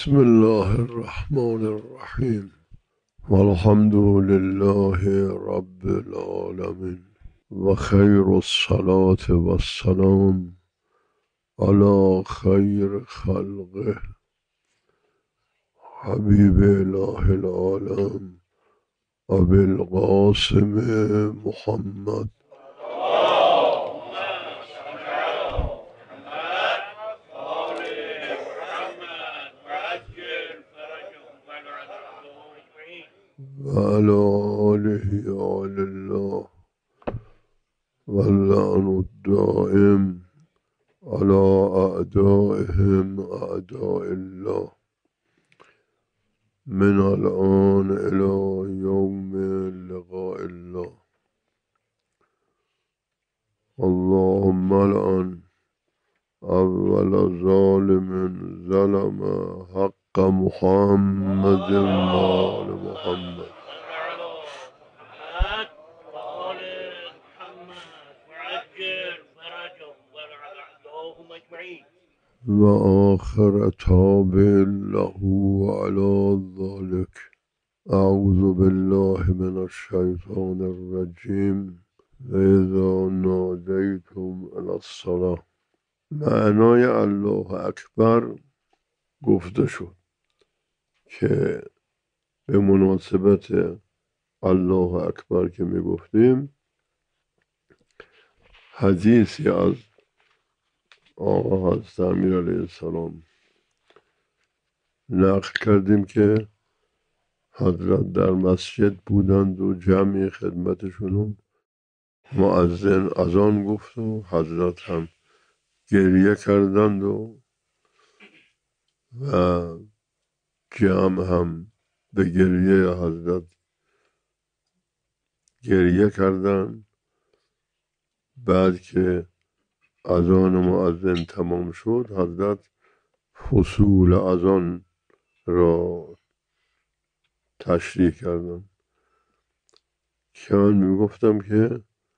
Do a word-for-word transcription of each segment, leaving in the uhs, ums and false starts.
بسم الله الرحمن الرحیم والحمد لله رب العالمین و خیر الصلاة و السلام علی خیر خلقه حبیب اله العالم ابی القاسم محمد. و علی آله آل الله واللعن الدائم على اعدائهم اعداء الله من الآن الى یوم لقاء الله. اللهم الآن اول ظالم ظلم حق محمد وآل محمد و آخر تابع له على ذلك. اعوذ بالله من الشیطان الرجیم و اذا نادیتم الی الصلاة. معنای الله اکبر گفته شد که به مناسبت الله اکبر که می گفتیم حدیثی از آقا حضرت امیر علیه السلام نقل کردیم که حضرت در مسجد بودند و جمعی خدمتشون مؤذن اذان گفت و حضرت هم گریه کردند و و جمع هم به گریه حضرت گریه کردند. بعد که اذان مؤذن تمام شد حضرت فصول اذان را تشریح کردند که من میگفتم که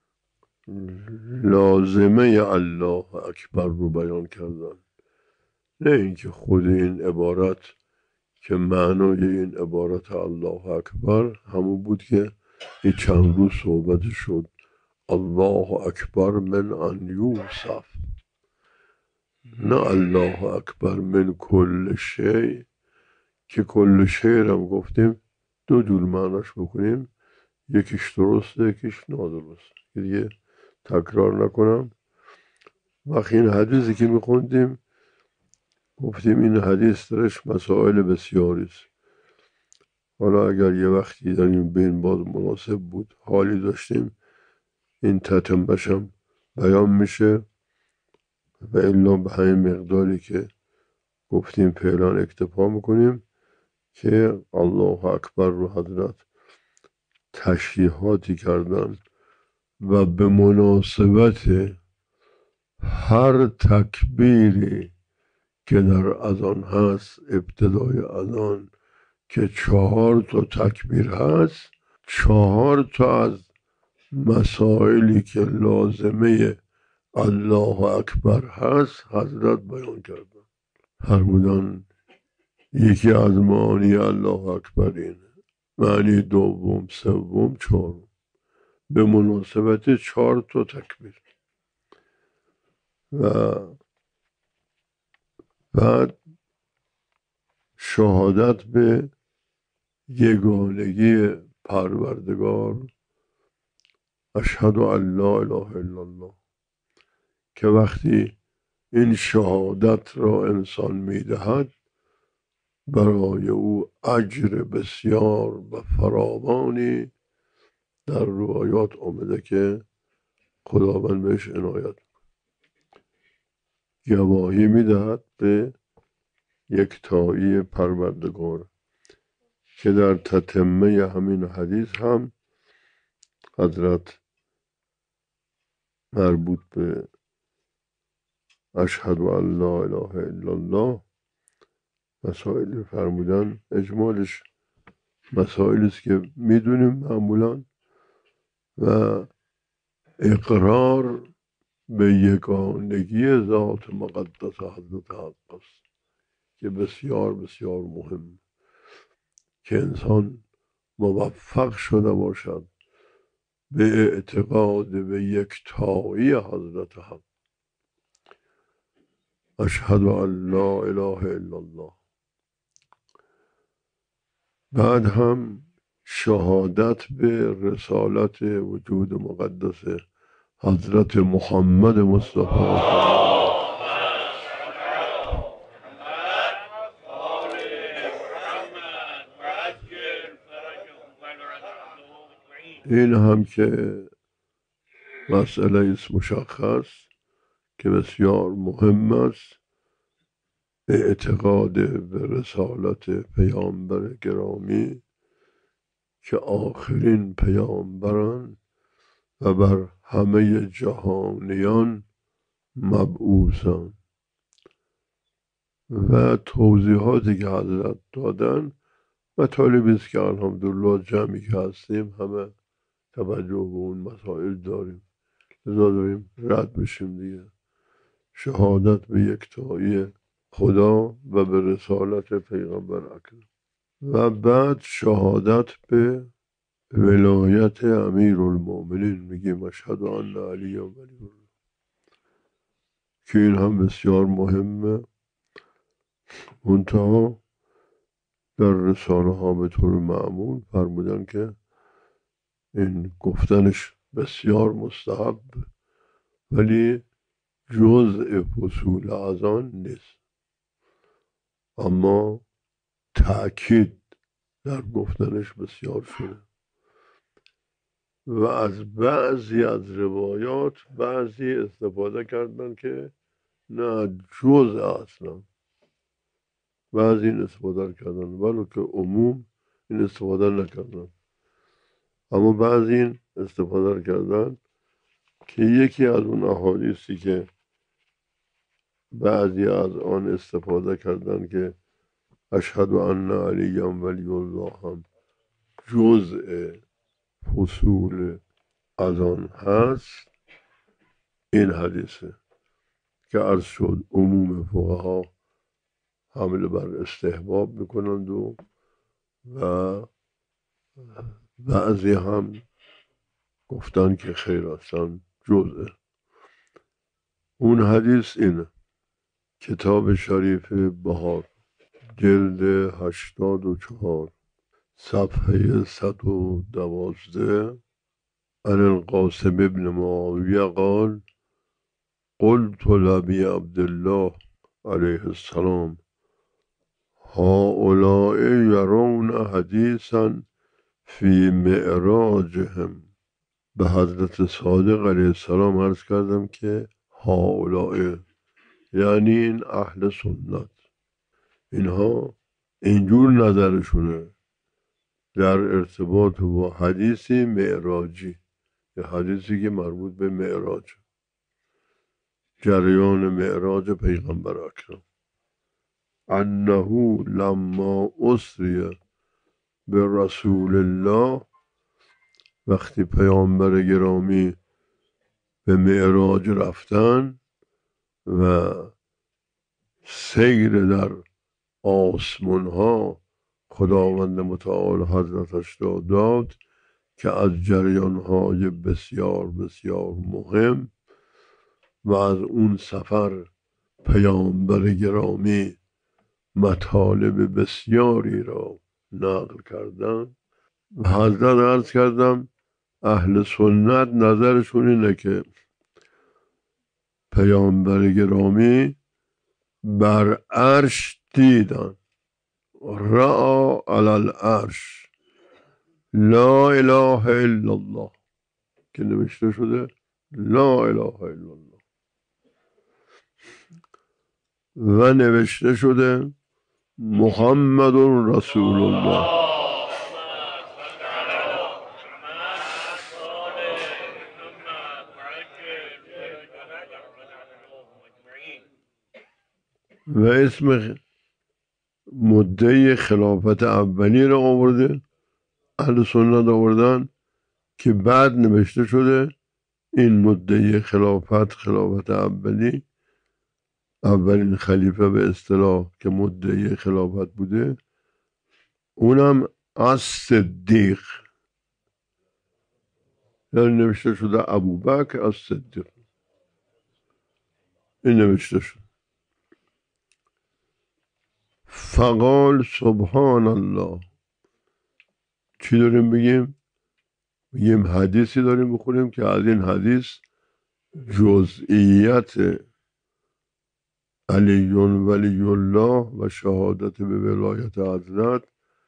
لازمه الله اکبر رو بیان کردن، نه اینکه خود این عبارت که معنای این عبارت الله اکبر همون بود که این چند روز صحبت شد الله اکبر من ان یوصف، نه الله اکبر من کل شی که کل شی رو گفتیم دو جور معناش بکنیم، یکیش درسته یکیش نادرسته که دیگه تکرار نکنم. وقتی این حدیثی که میخوندیم گفتیم این حدیث درش مسائل بسیاری است. حالا اگر یه وقتی در این بین باز مناسب بود حالی داشتیم این تتمه‌ش هم بیان میشه و الا به همین مقداری که گفتیم فعلا اکتفا میکنیم که الله اکبر رو حضرت تشریحاتی کردن و به مناسبت هر تکبیری که در اذان هست ابتدای اذان که چهار تا تکبیر هست، چهار تا از مسائلی که لازمه الله اکبر هست حضرت بیان کردن. فرمودن یکی از معانی الله اکبر اینه، معنی دوم سوم چهارم به مناسبت چهار تا تکبیر. و بعد شهادت به یگانگی پروردگار، اشهد ان لا اله الا الله، که وقتی این شهادت را انسان میدهد برای او اجر بسیار و فراوانی در روایات آمده که خداوند بهش عنایت گواهی میدهد به یکتایی پروردگار، که در تتمه همین حدیث هم حضرت مربوط به اشهد ان لا اله الا الله مسائل فرمودن. اجمالش مسائلی است که میدونیم معمولا و اقرار به یگانگی ذات مقدس حضرت حق است که بسیار بسیار مهم، که انسان موفق شده باشد به اعتقاد به یکتایی حضرت حق. اشهد ان لا اله الا الله. بعد هم شهادت به رسالت وجود مقدس حضرت محمد مصطفی این هم که مسئله است مشخص که بسیار مهم است، اعتقاد به رسالت پیامبر گرامی که آخرین پیامبران و بر همه جهانیان مبعوثان، و توضیحاتی که حضرت دادن مطالبی است که الحمدلله جمعی که هستیم همه توجه به اون مسائل داریم، لذا داریم رد بشیم دیگه. شهادت به یکتایی خدا و به رسالت پیغمبر اکرم، و بعد شهادت به ولایت امیر المؤمنین، میگیم اشهد ان علی ولی الله، که این هم بسیار مهمه. منتها در رساله ها به طور معمول فرمودن که این گفتنش بسیار مستحب، ولی جزء فصول اذان نیست، اما تأکید در گفتنش بسیار شده. و از بعضی از روایات بعضی استفاده کردن که نه جزء اصلا، بعضی این استفاده کردن، ولی که عموم این استفاده نکردن، اما بعضی این استفاده کردن که یکی از اون احادیثی که بعضی از آن استفاده کردن که اشهد ان علی ولی الله هم جزء فصول از آن هست. این حدیثه که عرض شد عموم فقها حمل بر استحباب میکنند و و بعضی هم گفتن که خیر اصلا جزء. اون حدیث اینه: کتاب شریف بهار جلد هشتاد و چهار صفحه صد و دوازده عن القاسم ابن معاویه قال قلت لابی عبدالله علیه السلام هؤلاء یرون حدیثا فی معراجهم. به حضرت صادق علیه السلام عرض کردم که هؤلاء یعنی این اهل سنت، اینها اینجور نظرشونه در ارتباط با حدیثی معراجی، یه حدیثی که مربوط به معراج، جریان معراج پیغمبر اکرم، انه لما اسری به رسول الله، وقتی پیامبر گرامی به معراج رفتن و سیر در آسمان ها خداوند متعال حضرتش را داد که از جریان های بسیار بسیار مهم، و از اون سفر پیامبر گرامی مطالب بسیاری را نقل کردن. و حضرت عرض کردم اهل سنت نظرشون اینه که پیامبر گرامی بر عرش دیدن، رأى علی العرش لا اله الا الله، که نوشته شده لا اله الا الله، و نوشته شده محمد رسول الله. و اسم مدعی خلافت اولی را آورده، اهل سنت آوردن که بعد نوشته شده این مدعی خلافت خلافت اولی اولین خلیفه به اصطلاح که مدعی خلافت بوده، اونم از صدیق، یعنی نوشته شده ابوبکر از صدیق، این نوشته شده. فقال سبحان الله. چی داریم بگیم؟ بگیم حدیثی داریم بخونیم که از این حدیث جزئیت علی ولی الله و شهادت به ولایت حضرت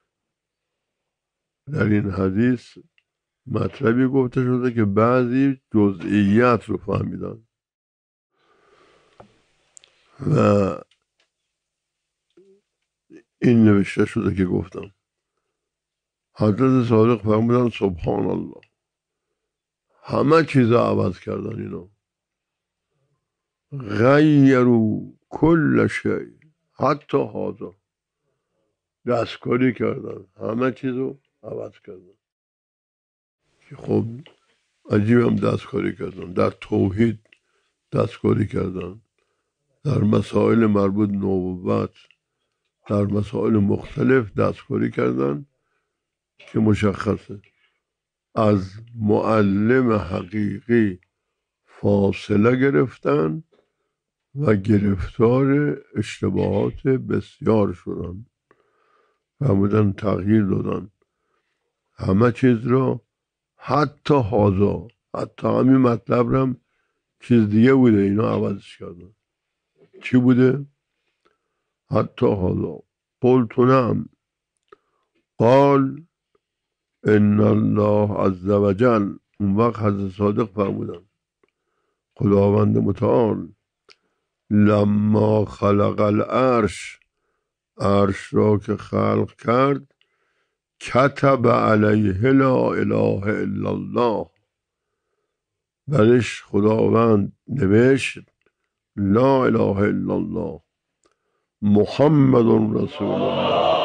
در این حدیث مطلبی گفته شده که بعضی جزئیات رو فهمیدن و این نوشته شده که گفتم. حضرت صادق فرمودن سبحان الله، همه چیز عوض کردن اینا، غیروا کل شیء حتی هذا، دستکاری کردن، همه چیز رو عوض کردن. که خب عجیب هم دستکاری کردن، در توحید دستکاری کردن، در مسائل مربوط نبوت، در مسائل مختلف دستکاری کردن که مشخصه از معلم حقیقی فاصله گرفتن و گرفتار اشتباهات بسیار شدن، فرمودن تغییر دادن همه چیز را، حتی هازا، حتی همین مطلب هم چیز دیگه بوده اینا عوضش کردن. چی بوده؟ حتی هازا. قلت نعم. قال ان الله عز وجل. اون وقت حضرت صادق فرمودن خداوند متعال لما خلق العرش، عرش را که خلق کرد، کتب علیه لا اله الا الله، برش خداوند نوشت لا اله الا الله محمد رسول الله.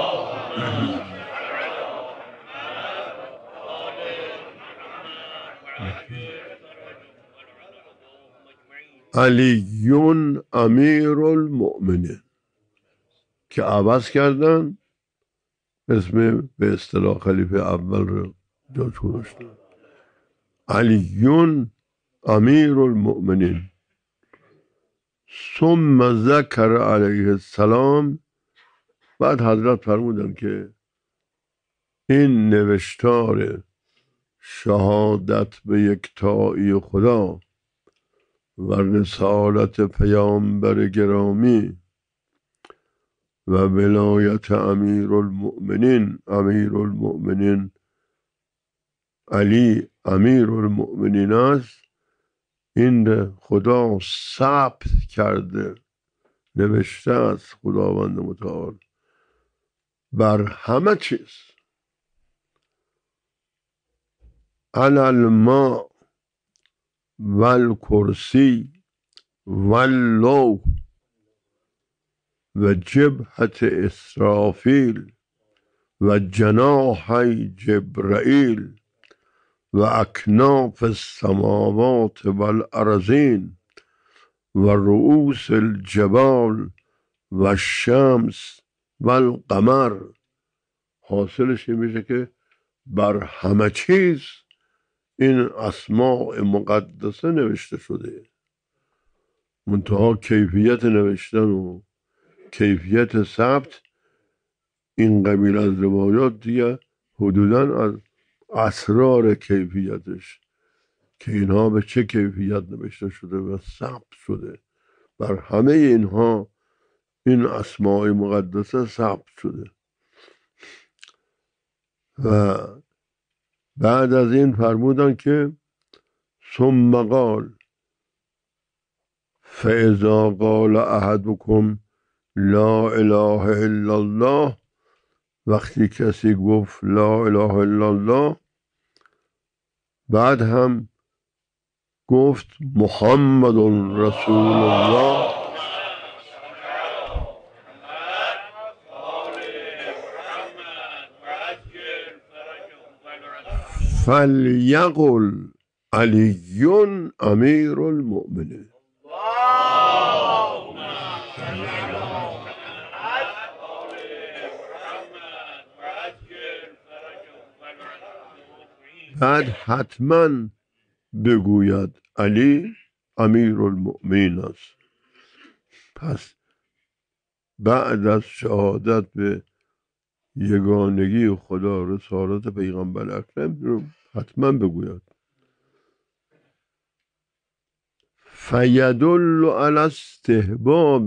علی امیر المؤمنین که عوض کردن اسم به اصطلاح خلیفه اول رو جاش گذاشتن، علی امیر المؤمنین. ثم ذکر علیه السلام. بعد حضرت فرمودن که این نوشتار شهادت به یکتایی خدا و رسالت پیامبر گرامی و ولایت امیر المؤمنین، امیر المؤمنین علی امیر المؤمنین است، این خدا ثبت کرده، نوشته است خداوند متعال بر همه چیز، علی الماء و الکرسی و اللوح و جبهت اسرافیل و جناحی جبرائیل و اکناف السماوات و الارضین و رؤوس الجبال و الشمس و القمر. حاصلش این میشه که بر همه چیز این اسماء مقدسه نوشته شده، منتها کیفیت نوشتن و کیفیت ثبت این قبیل از روایات دیگه حدوداً از اسرار کیفیتش که اینها به چه کیفیت نوشته شده و ثبت شده، بر همه اینها این اسماء مقدسه ثبت شده. و بعد از این فرمودن که ثم قال فاذا قال احدكم لا اله الا الله، وقتی کسی گفت لا اله الا الله، بعد هم گفت محمد رسول الله، فلیقل علی امیر المؤمنین. بعد حتما بگوید علی امیر المؤمنین است. پس بعد از شهادت به یگانگی خدا، رسالت پیغمبر اکرم رو حتما بگوید. فیدل علی استحباب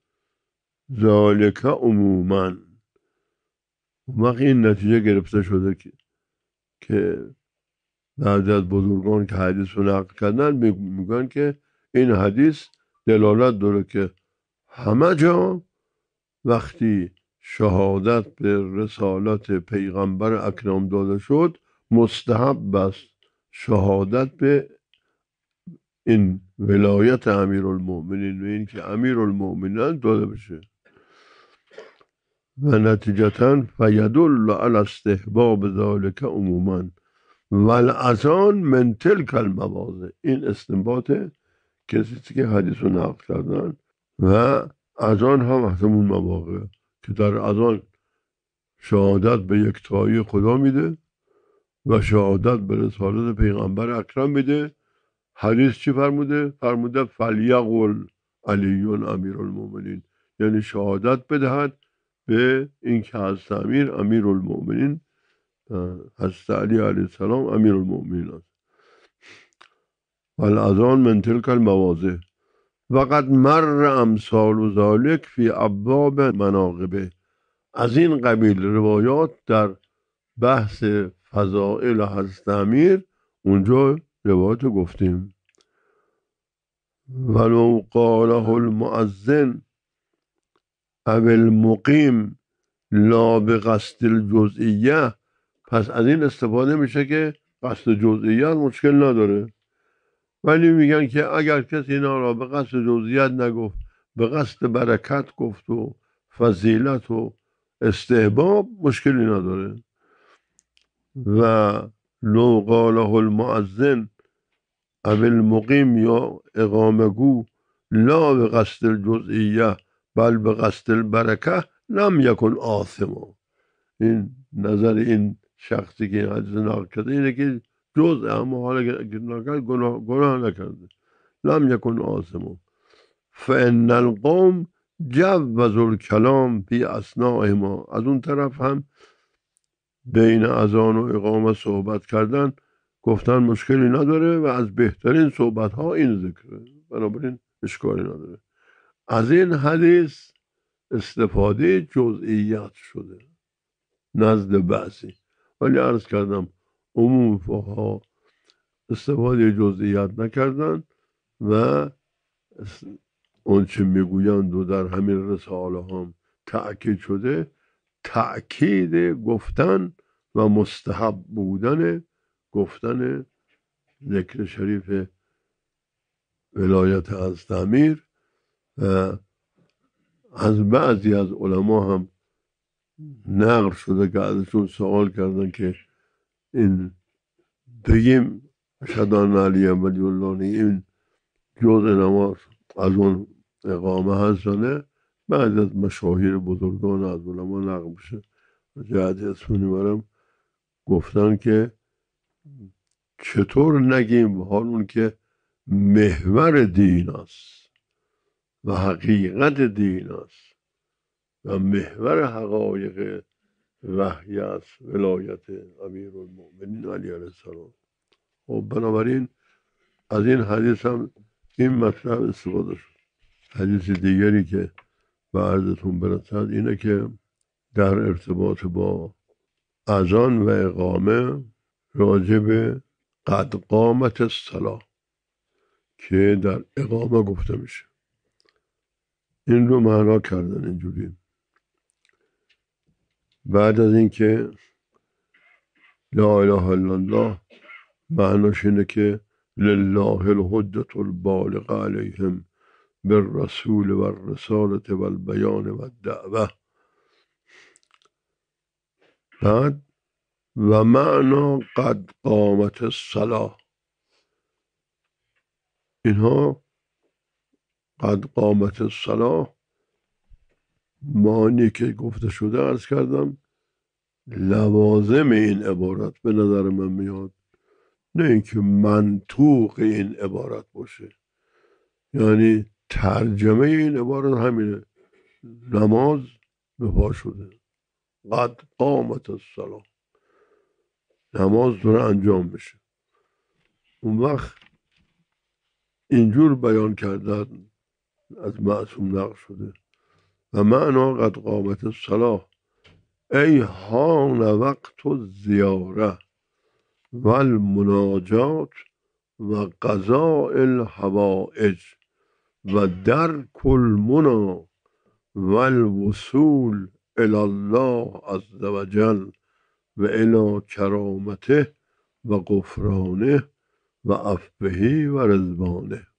ذالک عموما. وقتی این نتیجه گرفته شده که که بعد از بزرگان که حدیث رو نقل کردن میگن که این حدیث دلالت داره که همه جا وقتی شهادت به رسالت پیغمبر اکرم داده شد مستحب است شهادت به این ولایت امیرالمؤمنین و این که امیرالمؤمنین داده بشه. و نتیجتا فیدل علی استحباب ذالک عموما والاذان من تلک المواضع. این استنباط کسی که حدیث رو نقل کردن. و اذان هم از همون مواقع که در اذان شهادت به یکتایی خدا میده و شهادت به رسالت پیغمبر اکرم میده. حدیث چی فرموده؟ فرموده فلیقل علی امیرالمؤمنین، یعنی شهادت بدهد به این که حضرت امیر امیرالمؤمنین حضرت علی علیه السلام امیرالمؤمنین است. والاذان من تلک المواضع وقد مر امثال ذلک فی ابواب مناقبه. از این قبیل روایات در بحث فضائل حضرت امیر اونجا روایات گفتیم. ولو قاله المؤذن او المقیم لا بقصد الجزئیه. پس از این استفاده میشه که قصد جزئیت مشکل نداره، ولی میگن که اگر کسی اینا را به قصد جزئیت نگفت، به قصد برکت گفت و فضیلت و استحباب، مشکلی نداره. و لو قاله المؤذن او المقیم یا اقامه گو لا به قصد الجزئیه بل به قصد البرکه لم یکن آثما. این نظر این شخصی که این حدیث نقل کرده اینه که جزء، اما حالا که نکرد گناه, گناه نکرده. لم یکن آثما فان القوم جوزوا الکلام فی اثناءهما. از اون طرف هم بین اذان و اقامه صحبت کردن گفتن مشکلی نداره و از بهترین صحبت ها این ذکره، بنابراین اشکالی نداره. از این حدیث استفاده جزئیات شده نزد بعضی، ولی عرض کردم عموم فقها استفاده جزئیات نکردن و اون چه میگویند و در همین رساله هم تأکید شده تأکید گفتن و مستحب بودن گفتن ذکر شریف ولایت حضرت امیر. و از بعضی از علما هم نقل شده که ازشون سوال کردن که این بگیم اشهد ان علی ولی الله این جزء نماز از اون اقامه هست نه؟ بعد از مشاهیر بزرگان از علما نقل میشه جهت اسم میبرم گفتن که چطور نگیم حال اون که محور دین است و حقیقت دین است و محور حقایق وحی است ولایت امیرالمؤمنین علی علیه السلام. و بنابراین از این حدیث هم این مطلب استفاده شد. حدیث دیگری که به عرضتون برسد اینه که در ارتباط با اذان و اقامه راجب قد قامت الصلاة که در اقامه گفته میشه، این رو معنا کردن اینجوری. بعد از اینکه لا اله الا الله معناش اینه که لله الحجة البالغة علیهم بالرسول و الرسالة و البیان و الدعوه. بعد و معنا قد قامت الصلاة، اینها قد قامت الصلاة معنی که گفته شده عرض کردم لوازم این عبارت به نظر من میاد نه اینکه منطوق این عبارت باشه. یعنی ترجمه این عبارت همینه، نماز به پا شده، قد قامت الصلاة، نماز داره انجام میشه. اون وقت اینجور بیان کردن از معصوم نقل شده و معنا قد قامت الصلاة ای حان وقت الزیاره و المناجات و قضاء الحوائج و درک المنی و الوصول الی الله عز وجل و الی کرامته و غفرانه و عفوه و رضوانه.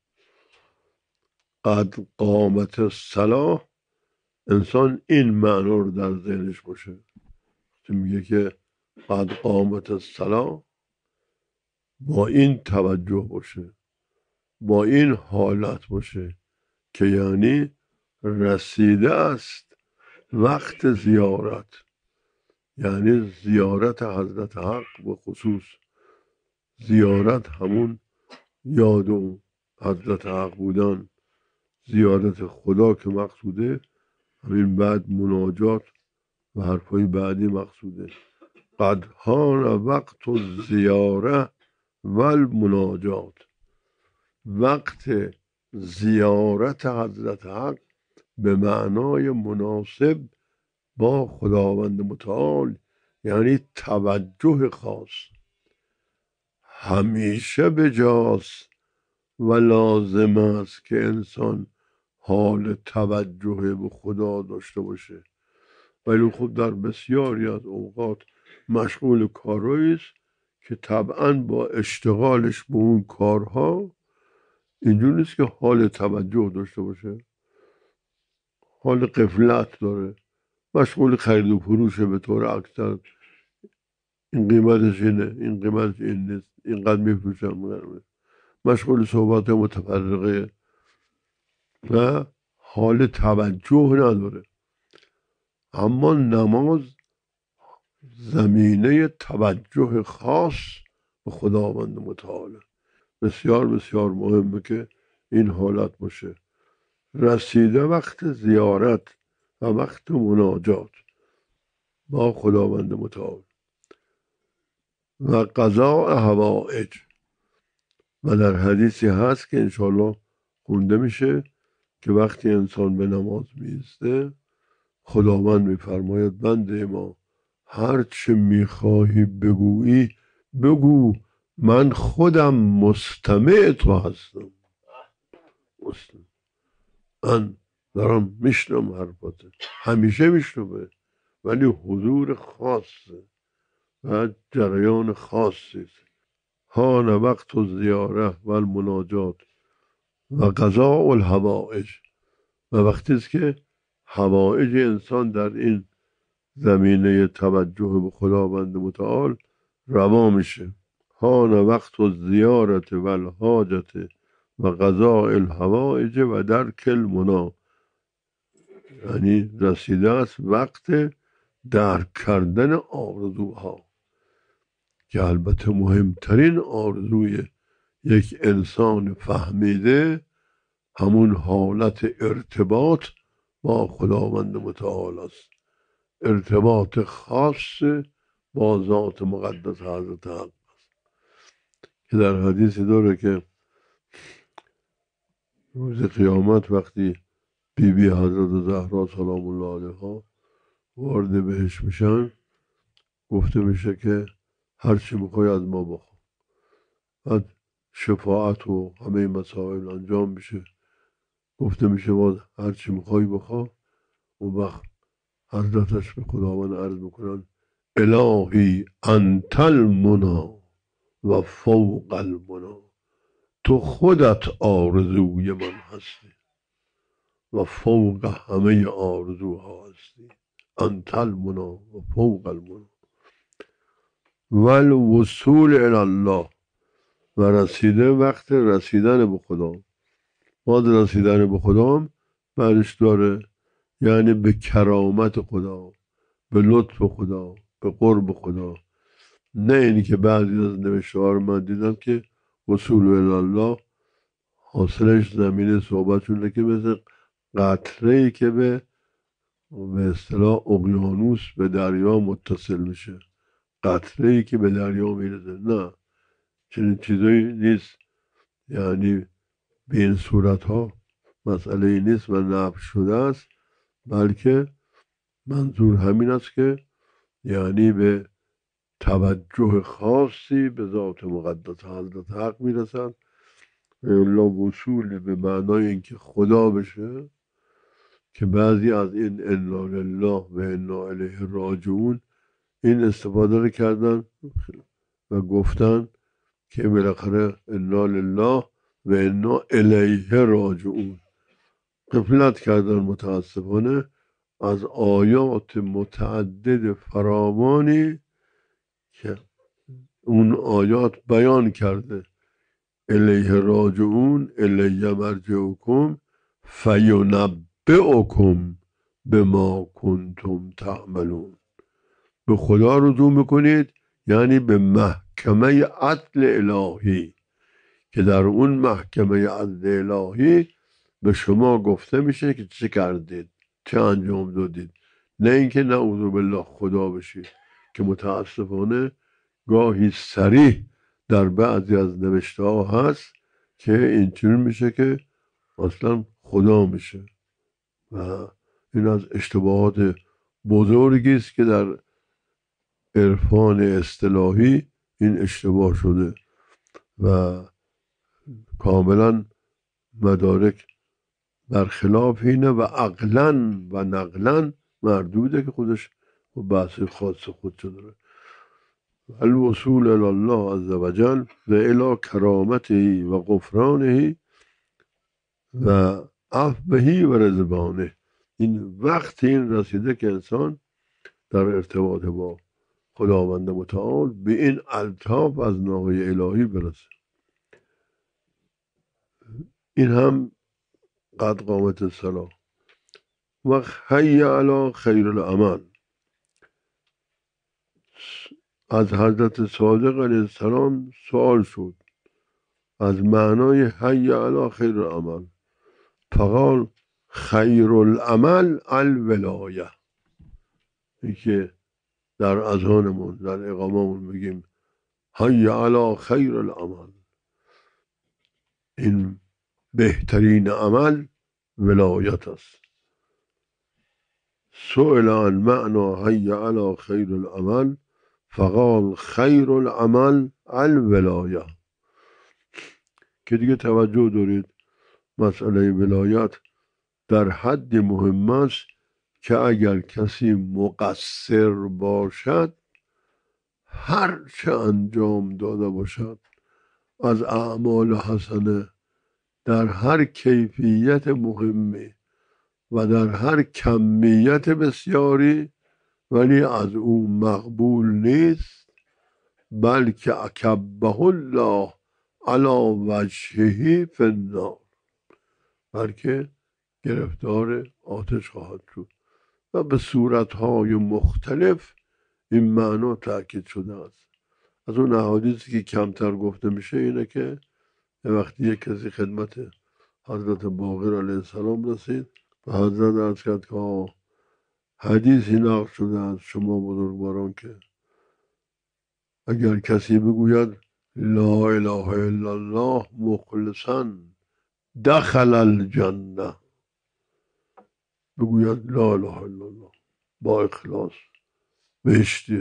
قد قامت الصلاة، انسان این معنا رو در ذهنش باشه، میگه که قد قامت الصلاة با این توجه باشه، با این حالت باشه که یعنی رسیده است وقت زیارت، یعنی زیارت حضرت حق به خصوص. زیارت همون یاد و حضرت حق بودن، زیارت خدا که مقصوده، همین بعد مناجات و حرفای بعدی مقصوده. قد حان وقت الزیاره و المناجات، وقت زیارت حضرت حق به معنای مناسب با خداوند متعال، یعنی توجه خاص، همیشه بجاست و لازم است که انسان حال توجه به خدا داشته باشه. ولی خب در بسیاری از اوقات مشغول کارهایی است که طبعا با اشتغالش به اون کارها اینجور نیست که حال توجه داشته باشه، حال غفلت داره، مشغول خرید و فروشه به طور اکثر، این قیمتش اینه، این قیمتش این نیست، اینقدر میفروشم، مشغول صحبت متفرقه و حال توجه نداره. اما نماز زمینه توجه خاص به خداوند متعال، بسیار بسیار مهمه که این حالت باشه. رسیده وقت زیارت و وقت مناجات با خداوند متعال و قضاء حوائج. و در حدیثی هست که انشاءالله خونده میشه که وقتی انسان به نماز میسته خداوند میفرماید بنده ما هر چه میخواهی بگویی بگو، من خودم مستمع تو هستم. مستمع. من دارم میشنم حرفاته، همیشه میشنمه، ولی حضور خاصه و جریان خاصی است. حان وقت الزیاره و المناجات و قضاء الحوائج، و وقتی است که حوائج انسان در این زمینه توجه به خداوند متعال روا میشه. حان وقت الزیارت و الحاجت و قضاء الحوائج و درک المنی، یعنی رسیده است وقت درک کردن آرزوها، که البته مهمترین آرزوی یک انسان فهمیده همون حالت ارتباط با خداوند متعال است، ارتباط خاص با ذات مقدس حضرت حق است، که در حدیثی داره که روز قیامت وقتی بی بی حضرت زهرا سلام الله علیها وارد بهشت میشن، گفته میشه که هر چی میخوای از ما بخوا. بعد شفاعت و همه مسائل انجام میشه، گفته میشه باز هر چی میخوای بخوا. اون وقت حضرتش به خداوند عرض میکنن الهی انت المنی و فوق المنی، تو خودت آرزوی من هستی و فوق همه آرزوها هستی. انت المنی و فوق المنی و الوصول الی الله، و رسیده وقت رسیدن به خدا. باز رسیدن به خدا برش داره، یعنی به کرامت خدا، به لطف خدا، به قرب خدا. نه اینی که بعضی از نوشته ها رو من دیدم که وصول الله حاصلش زمینه صحبتشونه که مثل قطره ای که به به اصطلاح اقیانوس به دریا متصل میشه، قطره ای که به دریا میرسه. نه، چنین چیزایی نیست. یعنی به این صورت ها مسئله ای نیست و نفی شده است، بلکه منظور همین است که یعنی به توجه خاصی به ذات مقدس حضرت حق میرسن. الا وصول به معنای اینکه خدا بشه، که بعضی از این انا لله و انا الیه راجعون این استفاده رو کردن و گفتن که بالاخره انا لله و انا الیه راجعون. غفلت کردن متاسفانه از آیات متعدد فراوانی که اون آیات بیان کرده الیه راجعون الیه مرجعکم فینبئکم بما کنتم تعملون. به خدا رجوع میکنید، یعنی به محکمه عدل الهی که در اون محکمه عدل الهی به شما گفته میشه که چه کردید، چه انجام دادید. نه اینکه نعوذ بالله خدا بشید، که متاسفانه گاهی صریح در بعضی از نوشته ها هست که اینجور میشه که اصلا خدا میشه و این از اشتباهات بزرگی است که در عرفان اصطلاحی این اشتباه شده و کاملا مدارک برخلاف اینه و عقلا و نقلا مردوده که خودش بحث خاص خودشو داره. الوصول الى الله عز وجل و الى کرامته و غفرانه و عفوه و رضوانه. این وقت این رسیده که انسان در ارتباط با خداوند متعال به این الطاف از ناحیه الهی برسه. این هم قد قامت الصلاة و حی علی خیر العمل. از حضرت صادق علیه السلام سوال شد از معنای حی علی خیر العمل، فقال خیر العمل الولایه. این که در اذانمون در اقاممون میگیم حی علی خیر العمل، این بهترین عمل ولایت است. سئل عن معنی حی علی خیر العمل فقال خیر العمل الولایه. که دیگه توجه دارید مسئله ولایت در حد مهم است که اگر کسی مقصر باشد هر چه انجام داده باشد از اعمال حسنه در هر کیفیت مهمی و در هر کمیت بسیاری، ولی از او مقبول نیست، بلکه اکبه الله علی وجهه فی النار، بلکه گرفتار آتش خواهد شد. و به صورتهای مختلف این معنا تأکید شده است. از اون احادیثی که کمتر گفته میشه اینه که وقتی یک کسی خدمت حضرت باقر علیه السلام رسید و حضرت عرض کرد که حدیثی نقل شده از شما بزرگواران که اگر کسی بگوید لا اله الا الله مخلصا دخل الجنه، بگوید لا اله الا الله با اخلاص بهشتی.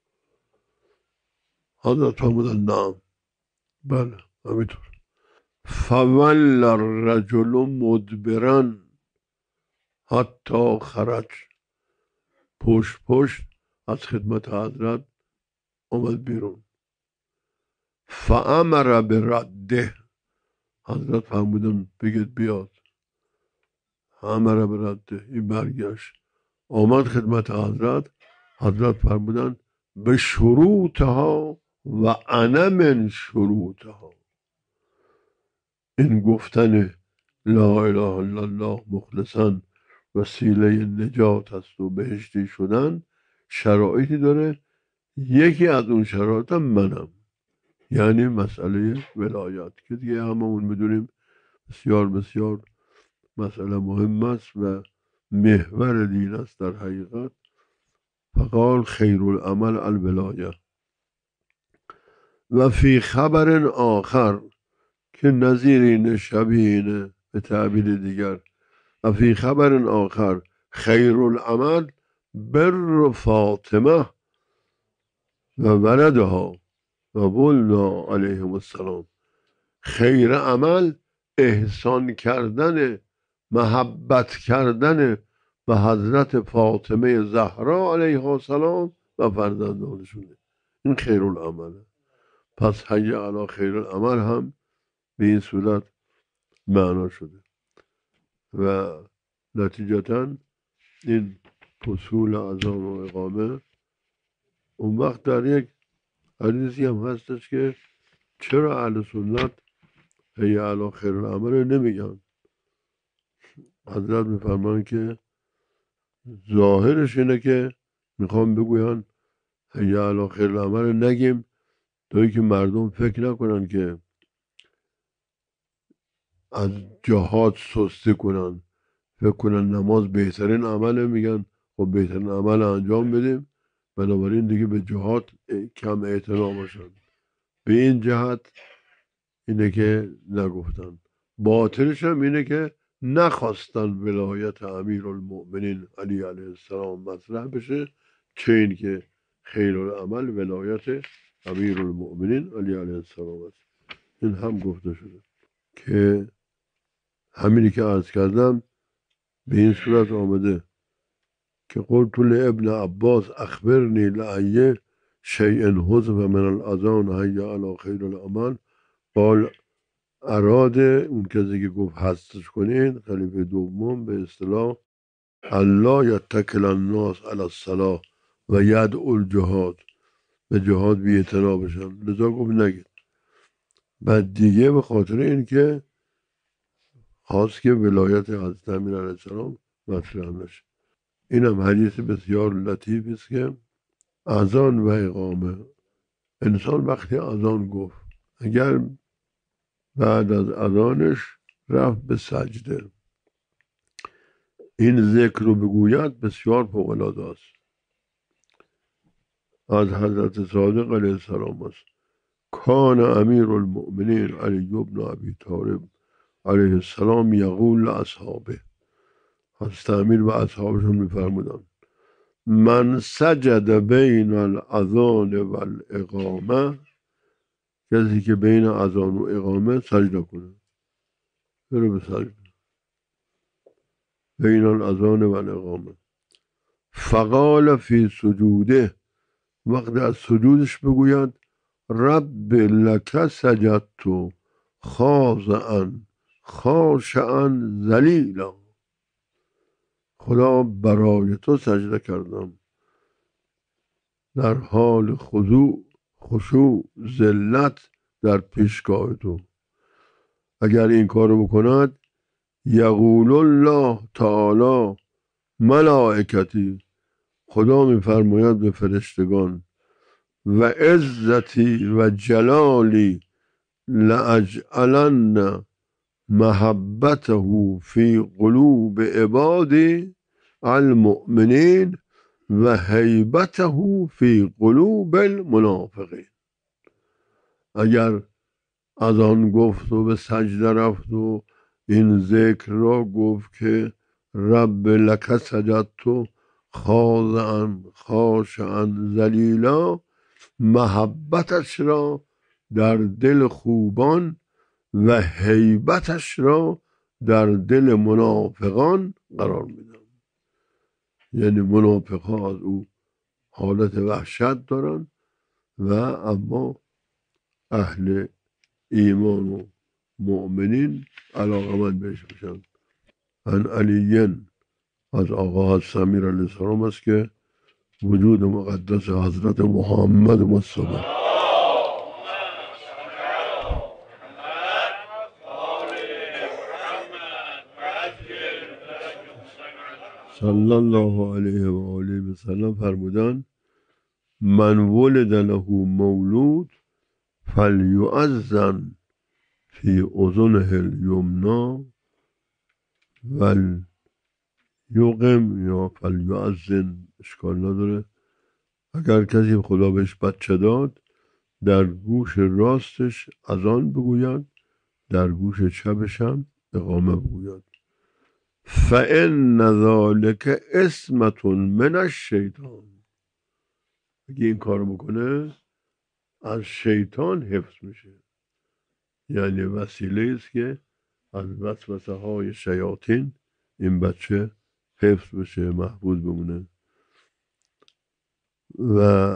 حضرت فرمودن نعم، بله همینطور. فول الرجل مدبرا حتی خرج، پشت پشت از خدمت حضرت آمد بیرون. فامر برده، حضرت فرمودن بگید بیاد. امر برده، این برگشت آمد خدمت حضرت. حضرت فرمودن به شروطها و انا من شروطها. این گفتن لا اله الا الله مخلصا وسیله نجات است و بهشتی شدن شرایطی داره یکی از اون شرایط منم، یعنی مسئله ولایت که دیگه هممون میدونیم بسیار بسیار مسئله مهم است و محور دین است در حقیقت. فقال خیر العمل الولایه. و فی خبر آخر که نظیر این شبیه اینه به تعبیر دیگر، و فی خبر آخر خیر العمل بر فاطمه و ولدها و ولدا علیهم السلام. خیر عمل احسان کردن، محبت کردن به حضرت فاطمه زهرا علیها السلام و فرزندانشونه. این خیر العمله. پس حی علی خیر العمل هم به این صورت معنا شده و نتیجتا این فصول اذان و اقامه اون وقت در یک حدیثی هم هستش که چرا اهل سنت حی علی خیر العمل نمیگن؟ حضرت میفرمان که ظاهرش اینه که میخوام بگوین حی علی خیر العمل نگیم توی که مردم فکر نکنن که از جهاد سستی کنن، فکر کنن نماز بهترین عمله، میگن خب بهترین عمل انجام بدیم بنابراین دیگه به جهاد کم اعتنا باشن. به این جهت اینه که نگفتن. باطلش هم اینه که نخواستن ولایت امیر المؤمنین علی علیه السلام مطرح بشه، چه این که خیر العمل ولایت امیر المؤمنین علی علیه السلام است. این هم گفته شده که همینی که عرض کردم به این صورت آمده که قلت لابن عباس اخبرنی لأی شیء حذف من الاذان حی علی خیر العمل. قال اراد اون کسی که گفت حذفش کنین خلیفه دوم به اصطلاح الله یتکل الناس علی الصلاة و یدعو الجهاد، به جهاد بی اعتنا بشن، لذا گفت نگید. بعد دیگه به خاطر این که خواست که ولایت حضرت امیر علیه السلام مطرح نشه. این هم حدیث بسیار لطیف است که اذان و اقامه، انسان وقتی اذان گفت اگر بعد از اذانش رفت به سجده این ذکر رو بگوید بسیار فوق‌العاده است. از حضرت صادق علیه السلام است کان امیر المؤمنین علی بن ابی طالب علیه السلام یقول لاصحابه، حضرت امیر و اصحابشون میفرمودن من سجد بین الاذان و الاقامه، کسی که بین اذان و اقامه سجده کنه بره به سجده بین الاذان و الاقامه. فقال فی سجوده، وقتی از سجودش بگوید رب لک سجدت خاضعا خاشعا ذلیلا، خدا برای تو سجده کردم در حال خضوع خشوع ذلت در پیشگاه تو. اگر این کارو بکند یقول الله تعالی ملائکتی، خدا میفرماید به فرشتگان و عزتی و جلالی لاجعلن محبته فی قلوب عبادی المؤمنین و هیبته فی قلوب المنافقین. اگر از آن گفت و به سجده رفت و این ذکر را گفت که رب لک سجدت خاضعا خاشعا ذلیلا، محبتش را در دل خوبان و هیبتش را در دل منافقان قرار میدم. یعنی منافقها از او حالت وحشت دارن و اما اهل ایمان و مؤمنین علاقمند بهش بشن. ان علیین از آقا حضرت امیر علیه السلام است که وجود مقدس حضرت محمد مصطفی صلی الله علیه و آله و سلم فرمودن من ولد له مولود فلیعزن فی اذنه الیمنا ول یقم یا فلیعزن، اشکال نداره. اگر کسی خدا بهش بچه داد در گوش راستش اذان بگوید، در گوش چپش هم اقامه بگوید. فإن ذلک عصمة من الشیطان، اگه این کار بکنه از شیطان حفظ میشه، یعنی وسیله است که از وسوسه های شیاطین این بچه حفظ بشه، محفوظ بمونه. و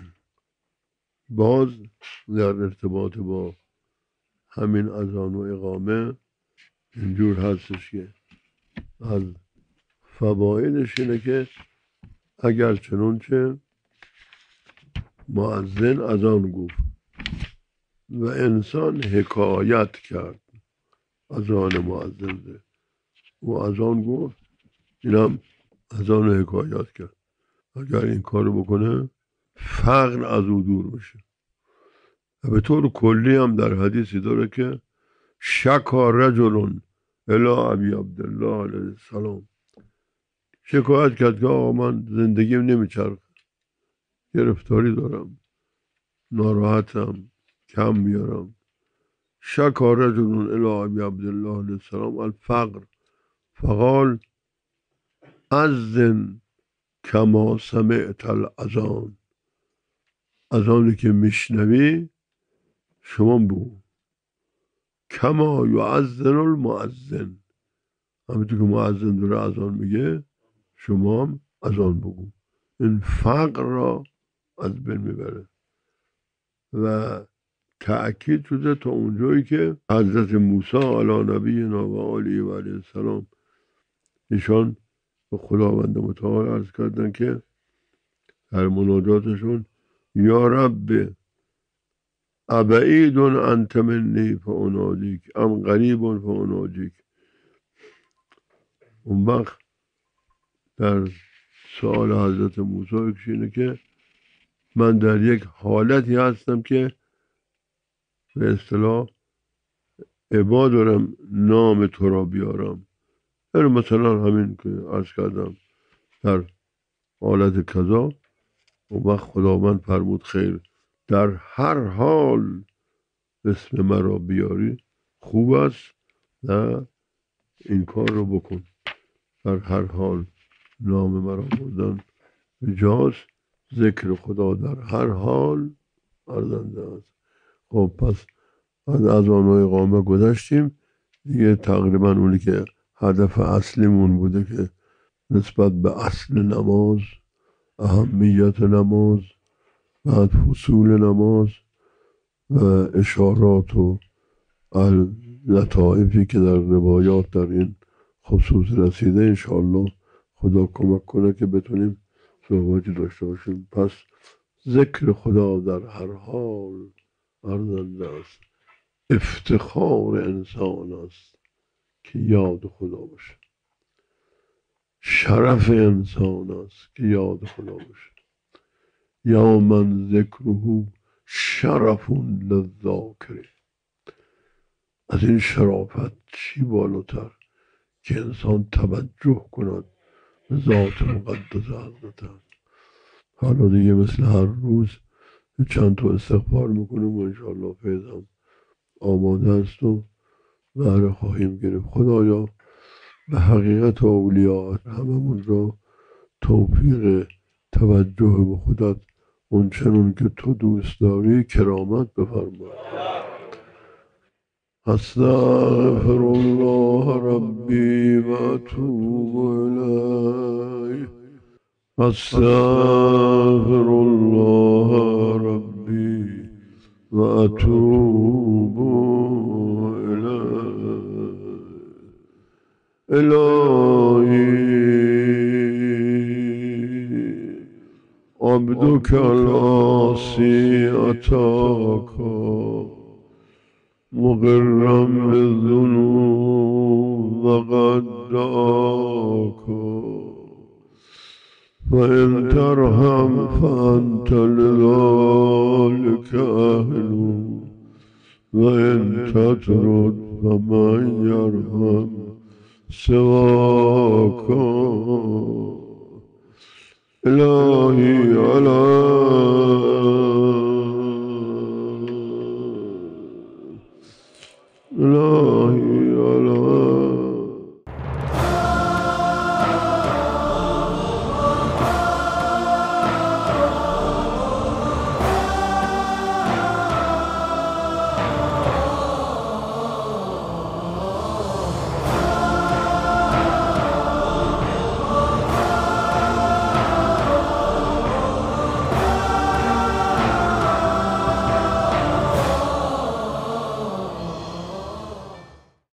باز در ارتباط با همین اذان و اقامه اینجور هستش که از فوایدش اینه که اگر چنانچه مؤذن اذان گفت و انسان حکایت کرد اذان مؤذن ده و اذان گفت اینم اذان حکایت کرد، اگر این کارو بکنه فقر از او دور میشه. و به طور کلی هم در حدیثی داره که شکا رجل الی ابی عبدالله علیه السلام، شکایت کرد که آقا من زندگیم نمیچرخ، گرفتاری دارم، ناراحتم، کم میارم. شکا رجل الی ابی عبدالله علیه السلام الفقر فقال اذن کما سمعت الاذان، اذانی که میشنوی شما بگو، کما یؤذن المؤذن، همینطور که مؤذن داره اذان میگه شما هم اذان بگو. این فقر را از بین میبره و تأکید شده تا اونجایی که حضرت موسی علی نبینا و آله و علیه السلام ایشان به خداوند متعال عرض کردن که در مناجاتشون یا رب ابعید انت منی فانادیک ام قریب فانادیک. اون وقت در سوال حضرت موسی اینه که من در یک حالتی هستم که به اصطلاح عبا دارم نام تو را بیارم، یعنی مثلا همین که عرض کردم در حالت کذا. اون وقت خداوند فرمود خیر، در هر حال اسم مرا بیاری خوب است، نه این کار رو بکن. در هر حال نام مرا بردن جاز، ذکر خدا در هر حال ارزنده است. خب پس از اذان و اقامه گذشتیم دیگه، تقریبا اونی که هدف اصلیمون بوده که نسبت به اصل نماز، اهمیت نماز، بعد فصول نماز و اشارات و لطائفی که در روایات در این خصوص رسیده، انشاءالله خدا کمک کنه که بتونیم صحبتی داشته باشیم. پس ذکر خدا در هر حال ارزنده است، افتخار انسان است که یاد خدا باشه، شرف انسان است که یاد خدا باشه. یا من ذکره شرف للذاکر، از این شرافت چی بالاتر که انسان توجه کند به ذات مقدس حضرت. حالا دیگه مثل هر روز چند تا استغفار میکنیم و انشاءالله فیضم آماده است و بهره خواهیم گرفت. خدایا به حقیقت اولیاء هممون را توفیق توجه به خودت اون چنون که تو دوست داری کرامت بفرما. استغفر الله ربی و اتوب الیه، استغفر الله ربی و اتوب الیه. الهی عبدك العاصي أتاك مقرا بالذنوب وقد دعاك وإن ترحم فأنت لذلك أهل وإن تطرد فمن يرحم سواك إلهي على إلهي على